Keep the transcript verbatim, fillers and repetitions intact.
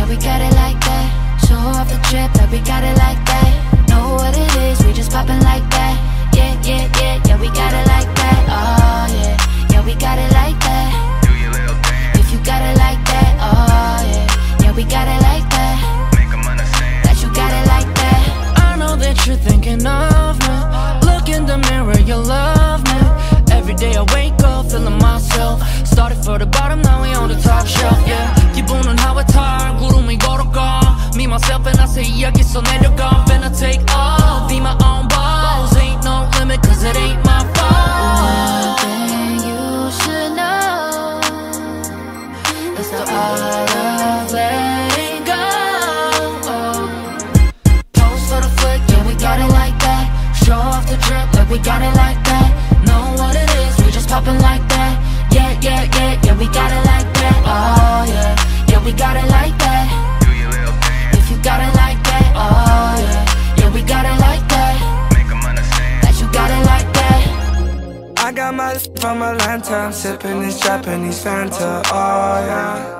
yeah, we got it like that. Show off the drip, yeah, we got it like that. Know what it is, we just poppin' like that. Yeah, yeah, yeah, yeah, we got it like that. Oh yeah, yeah, we got it like that. Do your little dance. If you got it like that, oh yeah, yeah, we got it like that. Make 'em understand that you got it like that. I know that you're thinking of me. Look in the mirror, you love me. Every day I wake up feeling myself. Started for the bottom, now we on the top shelf. Yeah, 기분은 하와탈 구름이 걸어가. Me, myself and I say 여기서 내려가. Finna take off, be my own boss. Ain't no limit cause it ain't my fault. One thing you should know is the art of letting go. Pose for the flick, yeah, we got it like that. Show off the drip, like we got it like that. Know what it is, we just poppin' like that. Yeah, yeah, yeah, yeah, we got it like that. Oh yeah, yeah, we got it like that. Do your little dance. If you got it like that, oh yeah, yeah, we got it like that. Make 'em understand that you got it like that. I got my from Atlanta, I'm sipping this Japanese Fanta, oh yeah.